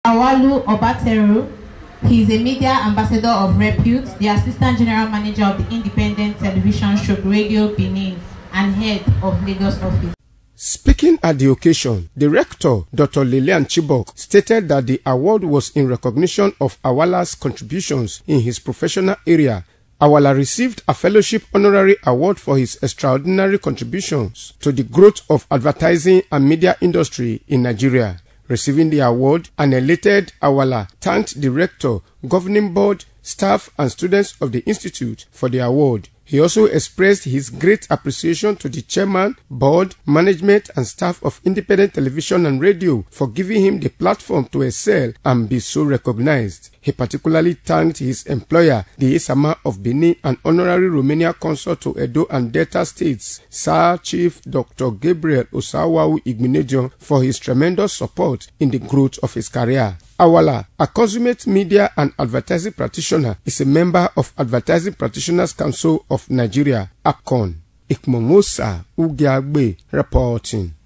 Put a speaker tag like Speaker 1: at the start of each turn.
Speaker 1: Awalu Obateru, he is a media ambassador of repute, the assistant general manager of the Independent Television Show Radio Benin, and head of Lagos office.
Speaker 2: Speaking at the occasion, the rector, Dr. Lilian Chibok, stated that the award was in recognition of Awala's contributions in his professional area. Awala received a fellowship honorary award for his extraordinary contributions to the growth of advertising and media industry in Nigeria. Receiving the award, an elated Awala thanked the rector, governing board, staff and students of the institute for the award. He also expressed his great appreciation to the chairman, board, management and staff of Independent Television and Radio for giving him the platform to excel and be so recognized. He particularly thanked his employer, the Isama of Benin and honorary Romania consul to Edo and Delta states, Sir Chief Dr. Gabriel Osawawu Igbenedion, for his tremendous support in the growth of his career. Awala, a consummate media and advertising practitioner, is a member of Advertising Practitioners Council of Nigeria, APCON. Ikmomosa Ugiagbe reporting.